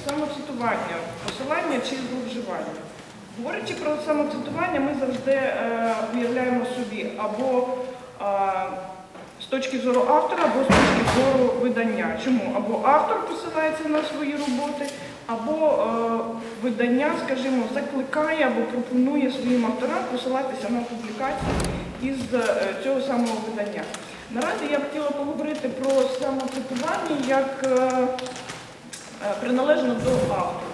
самоцитування, посилання чи зловживання. Говорячи про самоцитування, ми завжди уявляємо собі або з точки зору автора, або з точки зору видання. Чому? Або автор посилається на свої роботи, або видання, скажімо, закликає або пропонує своїм авторам посилатися на публікації із цього самого видання. Наразі я б хотіла поговорити про самоцитування як приналежно до автора.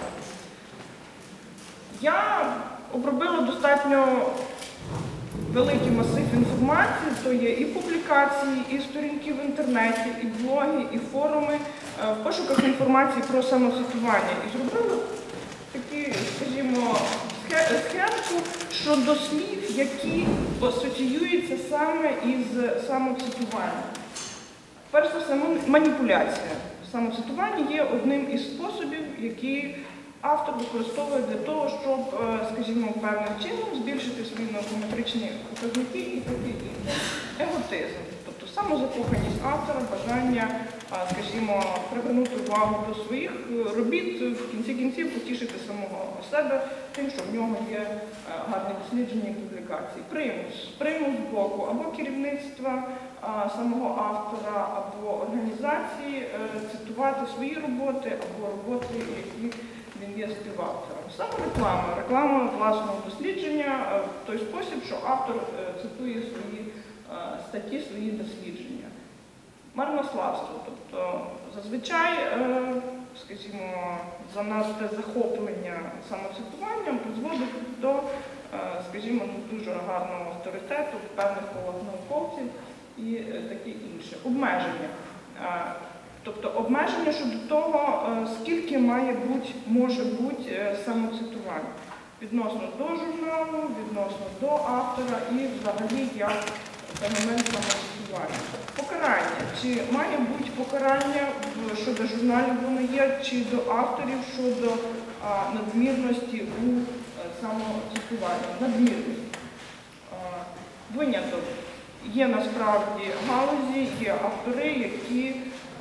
Я обробила достатньо великий масив інформації, то є і публікації, і сторінки в інтернеті, і блоги, і форуми в пошуках інформації про самоцитування. І зробила таку, скажімо, схемку щодо слів, які асоціюються саме із самоцитуванням. Перш за все, маніпуляція. Самоцитування є одним із способів, які автор використовує для того, щоб, скажімо, певним чином збільшити свої наукометричні показники і таке інше. Еготизм, тобто самозакоханість автора, бажання, скажімо, привернути увагу до своїх робіт, в кінці кінців потішити самого себе тим, що в нього є гарні дослідження і публікації. Примус з боку або керівництва самого автора, або організації цитувати свої роботи, або роботи, які він є співавтором. Саме реклама власного дослідження в той спосіб, що автор цитує свої статті, свої дослідження. Марнославство, тобто зазвичай, скажімо, занадте захоплення самоцитуванням призводить до, скажімо, дуже гарного авторитету в певних колах науковців і таке інше. Обмеження. Тобто обмеження щодо того, скільки може бути самоцитувань відносно до журналу, відносно до автора і взагалі як феномен самоцитування. Покарання. Чи має бути покарання щодо журналів воно є, чи до авторів щодо надмірності у самоцитуванні? Надмірність. Виняток. Є насправді галузі, є автори, які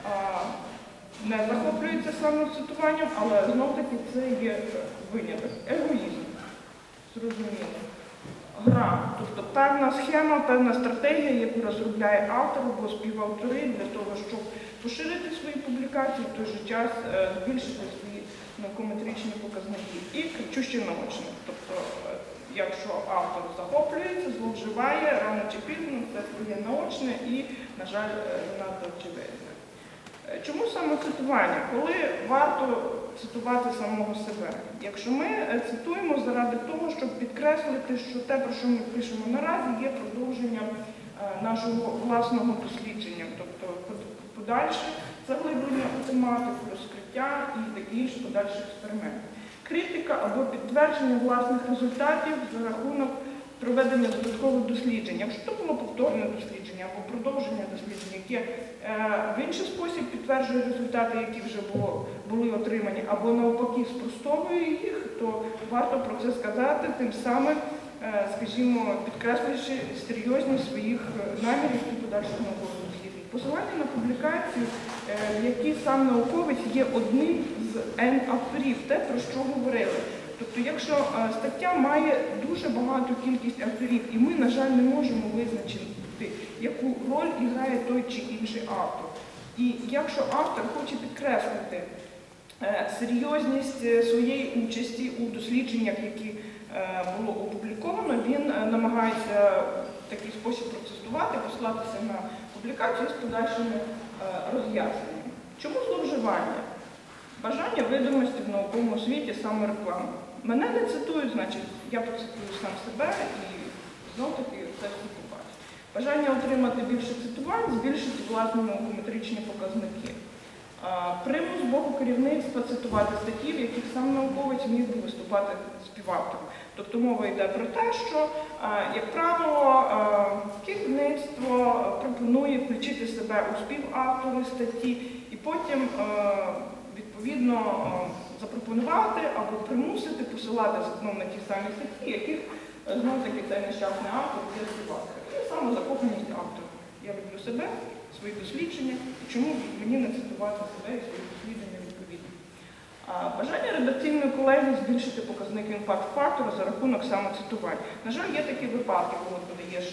не захоплюються самоцитуванням, але знов-таки це є виняток. Егоїзм. Зрозуміло. Гра. Тобто певна схема, певна стратегія, яку розробляє автор або співавтори для того, щоб поширити свої публікації, в той же час збільшити свої наукометричні показники. І кричуще наочне. Тобто, якщо автор захоплюється, зловживає, рано чи пізно це стає наочне і, на жаль, занадто очевидне. Чому самоцитування? Коли варто цитувати самого себе? Якщо ми цитуємо заради того, щоб підкреслити, що те, про що ми пишемо наразі, є продовженням нашого власного дослідження, тобто подальше заглиблення у тематику, розкриття і такі інші подальші експерименти. Критика або підтвердження власних результатів за рахунок проведення додаткових досліджень. Якщо це було повторне дослідження або продовження дослідження, яке в інший спосіб підтверджує результати, які вже були отримані, або навпаки спростовує їх, то варто про це сказати, тим самим, скажімо, підкреслюючи серйозність своїх намірів і подальших наукових досліджень. Посилання на публікацію, в якій сам науковець є одним з N авторів, те, про що говорили. Тобто, якщо стаття має дуже багату кількість авторів, і ми, на жаль, не можемо визначити, яку роль грає той чи інший автор. І якщо автор хоче підкреслити серйозність своєї участі у дослідженнях, які було опубліковано, він намагається в такий спосіб процесувати, послатися на публікацію з подальшими роз'ясненнями. Чому зловживання? Бажання видимості в науковому світі самореклами. Мене не цитують, значить, я процитую сам себе і знов-таки це все побачу. Бажання отримати більше цитувань, збільшити власні наукометричні показники. Примус з боку керівництва цитувати статті, в яких сам науковець міг би виступати співавтором. Тобто мова йде про те, що, як правило, керівництво пропонує включити себе у співавтори статті і потім відповідно запропонувати або примусити посилатися на ті самі статті, яких знов-таки цей нещасний автор є співавтором. І самозакоханість автора. Я люблю себе, свої дослідження, і чому мені не цитувати себе і свої дослідження відповідно. Бажання редакційної колегії збільшити показник імпакт-фактору за рахунок самоцитувань. На жаль, є такі випадки, коли подаєш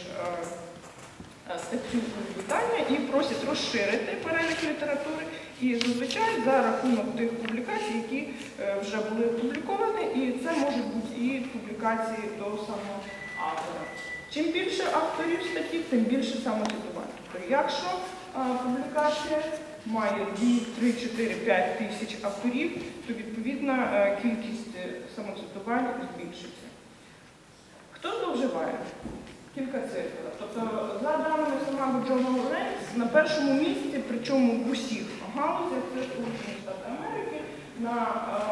статтю у видання і просять розширити перелік літератури. І зазвичай за рахунок тих публікацій, які вже були опубліковані, і це можуть бути і публікації того самого автора. Чим більше авторів статті, тим більше самоцитувань. Тобто, якщо публікація має 2, 3, 4, 5 тисяч авторів, то відповідна кількість самоцитувань збільшиться. Хто зловживає? Кілька цифр. Тобто, за даними самого Джона Ленс, на першому місці, причому в усіх галузях, це Сполучені Штати Америки, на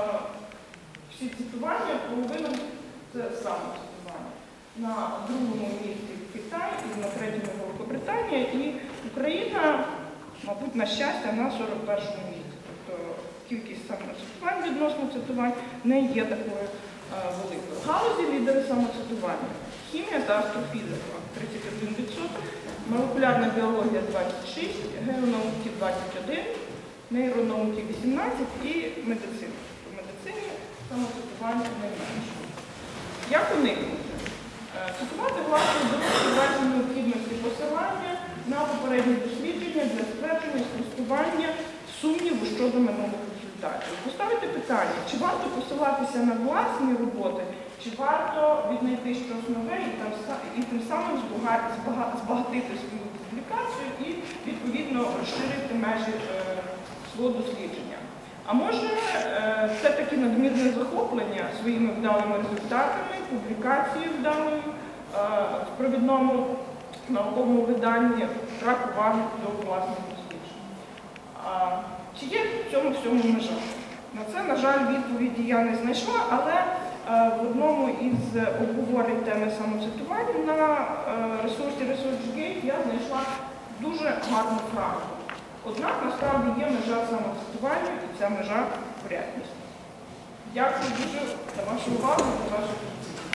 всі цитування половина це самоцитування. На другому місці Китай, і на третьому Великобританія, і Україна, мабуть, на щастя, на 41-му місці. Тобто кількість самоцитувань відносно цитувань не є такою великою. Галузі лідери самоцитування. Хімія та астрофізика 31%, молекулярна біологія 26%, геонауки 21%, нейронауки 18% і медицина. В медицині самоцитування найменше. Як уникнути? Цитувати власне дорожчі в разі необхідності посилання на попередні дослідження для ствердження і спростування сумніву щодо минулих результатів. Поставити питання, чи варто посилатися на власні роботи, чи варто віднайти щось нове і тим самим збагатити свою публікацію і, відповідно, розширити межі свого дослідження. А може, все-таки надмірне захоплення своїми вдалими результатами, публікацією вдалою в провідному науковому виданні, брак уваги до власних досліджень. Чи є в цьому всьому межа? На це, на жаль, відповіді я не знайшла, але в одному із обговорень теми самоцитування на ресурсі ResearchGate я знайшла дуже гарну фразу. Однак, насправді, є межа самоцитування, і ця межа – порядність. Дякую дуже за вашу увагу, за вашу